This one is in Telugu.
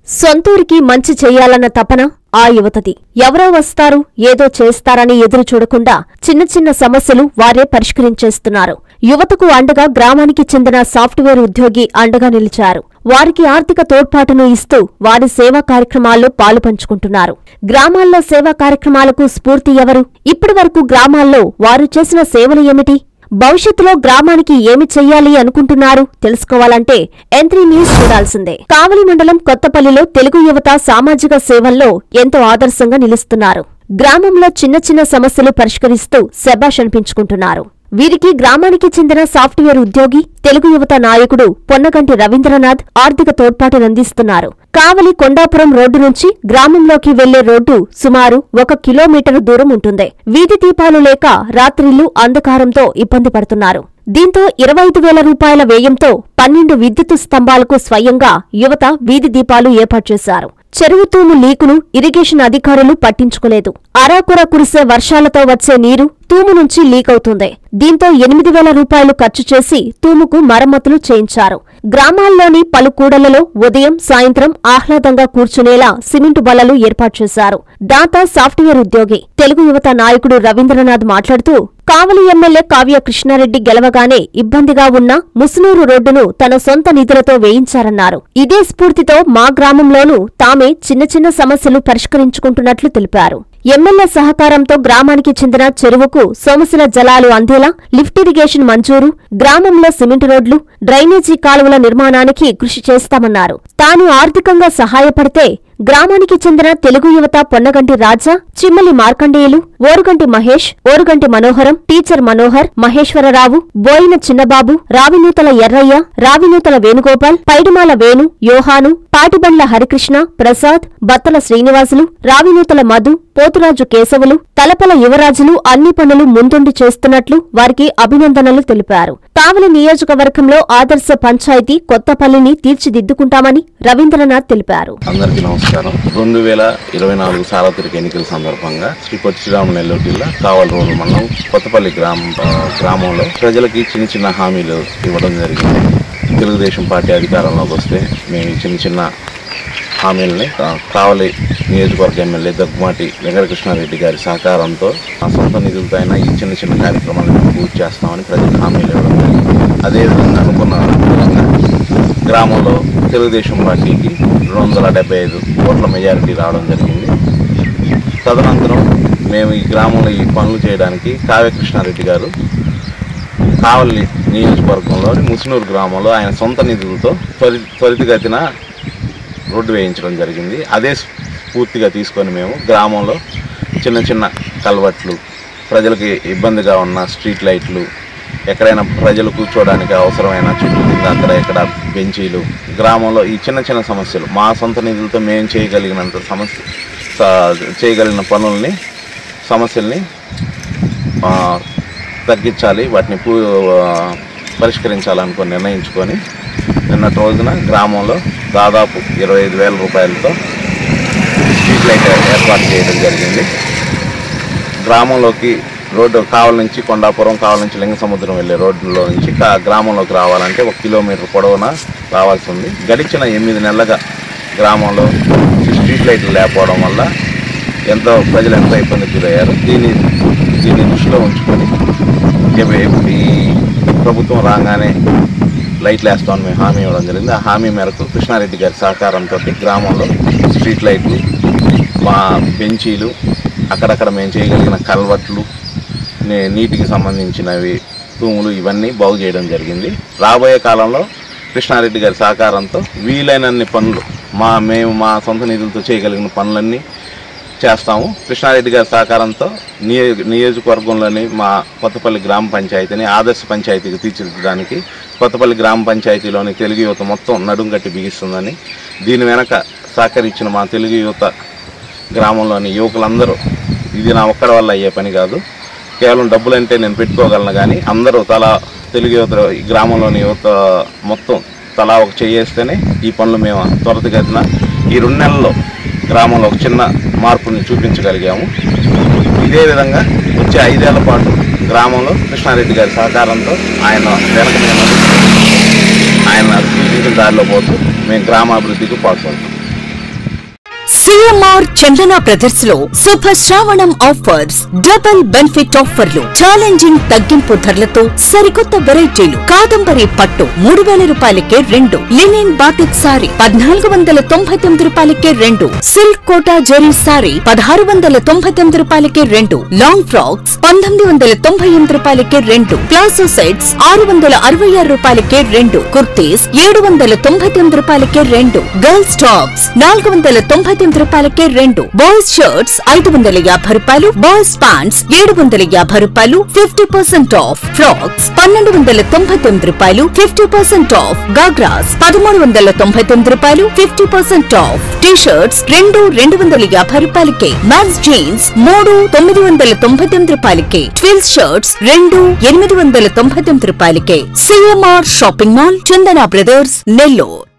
సొంతూరికి మంచి చెయ్యాలన్న తపన ఆ యువతది. ఎవరో వస్తారు ఏదో చేస్తారని ఎదురు చూడకుండా చిన్న చిన్న సమస్యలు వారే పరిష్కరించేస్తున్నారు. యువతకు అండగా గ్రామానికి చెందిన సాఫ్ట్వేర్ ఉద్యోగి అండగా నిలిచారు. వారికి ఆర్థిక తోడ్పాటును ఇస్తూ వారి సేవా కార్యక్రమాల్లో పాలుపంచుకుంటున్నారు. గ్రామాల్లో సేవా కార్యక్రమాలకు స్ఫూర్తి ఎవరు? ఇప్పటివరకు గ్రామాల్లో వారు చేసిన సేవలు ఏమిటి? భవిష్యత్తులో గ్రామానికి ఏమి చెయ్యాలి అనుకుంటున్నారు? తెలుసుకోవాలంటే N3 న్యూస్ చూడాల్సిందే. కావలి మండలం కొత్తపల్లిలో తెలుగు యువత సామాజిక సేవల్లో ఎంతో ఆదర్శంగా నిలుస్తున్నారు. గ్రామంలో చిన్న చిన్న సమస్యలు పరిష్కరిస్తూ శభాష్ అనిపించుకుంటున్నారు. వీరికి గ్రామానికి చెందిన సాఫ్ట్వేర్ ఉద్యోగి తెలుగు యువత నాయకుడు పొన్నగంటి రవీంద్రనాథ్ ఆర్థిక తోడ్పాటునందిస్తున్నారు. కావలి కొండాపురం రోడ్డు నుంచి గ్రామంలోకి వెళ్లే రోడ్డు సుమారు 1 కిలోమీటరు దూరం ఉంటుంది. వీధి దీపాలు లేక రాత్రిళ్లు అంధకారంతో ఇబ్బంది పడుతున్నారు. దీంతో 25,000 రూపాయల వ్యయంతో 12 విద్యుత్ స్తంభాలకు స్వయంగా యువత వీధి దీపాలు ఏర్పాటు చేశారు. చెరువు తూము లీకును ఇరిగేషన్ అధికారులు పట్టించుకోలేదు. అరాకొర కురిసే వర్షాలతో వచ్చే నీరు తూము నుంచి లీకవుతుంది. దీంతో 8,000 రూపాయలు ఖర్చు చేసి తూముకు మరమ్మతులు చేయించారు. గ్రామాల్లోని పలు కూడళ్లలో ఉదయం సాయంత్రం ఆహ్లాదంగా కూర్చునేలా సిమెంటు బల్లలు ఏర్పాటు చేశారు. దాతా సాఫ్ట్వేర్ ఉద్యోగి తెలుగు యువత నాయకుడు రవీంద్రనాథ్ మాట్లాడుతూ, కావలి ఎమ్మెల్యే కావ్య కృష్ణారెడ్డి గెలవగానే ఇబ్బందిగా ఉన్న ముసునూరు రోడ్డును తన సొంత నిధులతో వేయించారన్నారు. ఇదే స్ఫూర్తితో మా గ్రామంలోనూ తామే చిన్న చిన్న సమస్యలు పరిష్కరించుకుంటున్నట్లు తెలిపారు. ఎమ్మెల్యే సహకారంతో గ్రామానికి చెందిన చెరువుకు సోమశిల జలాలు అందేలా లిఫ్ట్ ఇరిగేషన్ మంజూరు, గ్రామంలో సిమెంట్ రోడ్లు, డ్రైనేజీ కాలువల నిర్మాణానికి కృషి చేస్తామన్నారు. తాను ఆర్థికంగా సహాయపడితే గ్రామానికి చెందిన తెలుగు యువత పొన్నగంటి రాజా, చిమ్మలి మార్కండేయులు, ఓరుగంటి మహేష్, ఓరుగంటి మనోహరం, టీచర్ మనోహర్, మహేశ్వరరావు, బోయిన చిన్నబాబు, రావినూతల ఎర్రయ్య, రావినూతల వేణుగోపాల్, పైడిమాల వేణు, యోహాను, పాటిబండ్ల హరికృష్ణ, ప్రసాద్, బత్తల శ్రీనివాసులు, రావినూతల మధు, పోతురాజు కేశవులు, తలపల యువరాజులు అన్ని పనులు ముందుండి చేస్తున్నట్లు వారికి అభినందనలు తెలిపారు. కావలి నియోజకవర్గంలో ఆదర్శ పంచాయతీ కొత్తపల్లిని తీర్చిదిద్దుకుంటామని రవీంద్రనాథ్ తెలిపారు. 2024 సార్వత్రిక ఎన్నికల సందర్భంగా శ్రీ పొట్టి శ్రీరాములు నెల్లూరు జిల్లా కావలి రోడ్డు మండలం కొత్తపల్లి గ్రామంలో ప్రజలకి చిన్న చిన్న హామీలు ఇవ్వడం జరిగింది. తెలుగుదేశం పార్టీ అధికారంలోకి వస్తే మేము చిన్న చిన్న హామీలని కావలి నియోజకవర్గ ఎమ్మెల్యే దగ్గుమాటి వెంకటకృష్ణారెడ్డి గారి సహకారంతో ఆ సొంత నిధులతో అయినా ఈ చిన్న చిన్న కార్యక్రమాలను పూర్తి చేస్తామని ప్రజలకు హామీలు ఇవ్వడం జరిగింది. అదేవిధంగా అనుకున్న విధంగా గ్రామంలో తెలుగుదేశం పార్టీకి 275 ఓట్ల మెజారిటీ రావడం జరిగింది. తదనంతరం మేము ఈ గ్రామంలో ఈ పనులు చేయడానికి కావ్య కృష్ణారెడ్డి గారు కావలి నియోజకవర్గంలోని ముసునూరు గ్రామంలో ఆయన సొంత నిధులతో త్వరితగతిన రోడ్డు వేయించడం జరిగింది. అదే పూర్తిగా తీసుకొని మేము గ్రామంలో చిన్న చిన్న కల్వర్ట్లు, ప్రజలకి ఇబ్బందిగా ఉన్న స్ట్రీట్ లైట్లు, ఎక్కడైనా ప్రజలు కూర్చోవడానికి అవసరమైన చెట్టు కింద అక్కడ ఎక్కడ బెంచీలు, గ్రామంలో ఈ చిన్న చిన్న సమస్యలు మా సొంత నిధులతో మేము చేయగలిగిన పనుల్ని సమస్యల్ని తగ్గించాలి, వాటిని పరిష్కరించాలనుకొని నిర్ణయించుకొని నిన్నటి రోజున గ్రామంలో దాదాపు 25,000 రూపాయలతో స్ట్రీట్ లైట్ ఏర్పాటు చేయడం జరిగింది. గ్రామంలోకి రోడ్డు కావలి నుంచి కొండాపురం, కావలి నుంచి లింగసముద్రం వెళ్ళే రోడ్డులో నుంచి గ్రామంలోకి రావాలంటే 1 కిలోమీటర్ పొడవున రావాల్సి ఉంది. గడిచిన 8 నెలలుగా గ్రామంలో స్ట్రీట్ లైట్లు లేకపోవడం వల్ల ప్రజలు ఎంతో ఇబ్బందికి గురయ్యారు. దీన్ని దృష్టిలో ఉంచుకొని ఈ ప్రభుత్వం రాగానే లైట్లు వేస్తామని మేము హామీ ఇవ్వడం జరిగింది. ఆ హామీ మేరకు కృష్ణారెడ్డి గారి సహకారంతో గ్రామంలో స్ట్రీట్ లైట్లు, మా బెంచీలు, అక్కడక్కడ మేము చేయగలిగిన కల్వర్ట్లు, నీటికి సంబంధించినవి తూములు ఇవన్నీ బాగు చేయడం జరిగింది. రాబోయే కాలంలో కృష్ణారెడ్డి గారి సహకారంతో వీలైనన్ని పనులు మేము మా సొంత నిధులతో చేయగలిగిన పనులన్నీ చేస్తాము. కృష్ణారెడ్డి గారి సహకారంతో నియోజకవర్గంలోని మా కొత్తపల్లి గ్రామ పంచాయతీని ఆదర్శ పంచాయతీకి తీర్చిదిద్దడానికి కొత్తపల్లి గ్రామ పంచాయతీలోని తెలుగు యువత మొత్తం నడుం కట్టి బిగిస్తుందని, దీని వెనక సహకరించిన మా తెలుగు యువత గ్రామంలోని యువకులందరూ, ఇది నా ఒక్కడి వల్ల అయ్యే పని కాదు, కేవలం డబ్బులంటే నేను పెట్టుకోగలను కానీ అందరూ తెలుగు యువత ఈ గ్రామంలోని యువత మొత్తం తలా ఒక చేయేస్తేనే ఈ పనులు మేము త్వరితగతిన ఈ 2 నెలల్లో గ్రామంలో ఒక చిన్న మార్పుని చూపించగలిగాము. ఇదే విధంగా వచ్చే 5 ఏళ్ల పాటు గ్రామంలో కృష్ణారెడ్డి గారి సహకారంతో ఆయన వెనక ఆయన సూచించిన దారిలో పోతూ మేము గ్రామాభివృద్ధికి పాల్పడతాం. సిఎంఆర్ చందన బ్రదర్స్ లో శుభ శ్రావణం ఆఫర్స్, డబుల్ బెనిఫిట్ ఆఫర్లు, ఛాలెంజింగ్ తగ్గింపు ధరలతో సరికొత్త వెరైటీలు. కాదంబరి పట్టు 3000 రూపాయలకే 2, లినిన్ బాటిక్ సారీ 1499 రూపాయలకే 2, సిల్క్ కోటా జెరీ సారీ 1699 రూపాయలకే 2, లాంగ్ ఫ్రాక్స్ 1998 రూపాయలకే 2, ప్లాజో సెట్స్ 666 రూపాయలకే 2, కుర్తీస్ 799 రూపాయలకే 2, గర్ల్స్ టాప్స్ 499 రూపాయలకే 2, బాయ్స్ షర్ట్స్ 550 రూపాయలు, బాయ్స్ ప్యాంట్స్ 750 రూపాయలు 50% ఆఫ్, ఫ్రాక్స్ 1299 రూపాయలు 50% ఆఫ్, గాగ్రాస్ 1399 రూపాయలు 50% ఆఫ్, టీ షర్ట్స్ 250 రూపాయలకే, మ్యాక్స్ జీన్స్ 999 రూపాయలకే, ట్విల్స్ షర్ట్స్ 899 రూపాయలకే. CMR shopping mall, Chandana brothers, Nellore.